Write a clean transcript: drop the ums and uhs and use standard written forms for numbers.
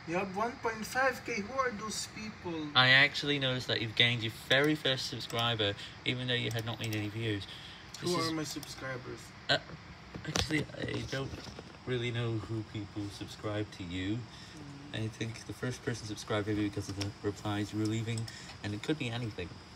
You have 1.5k. Who are those people? I actually noticed that you've gained your very first subscriber, even though you had not made any views. Who are my subscribers? Actually, I don't really know who people subscribe to you. I think the first person subscribed maybe because of the replies you were leaving, and it could be anything.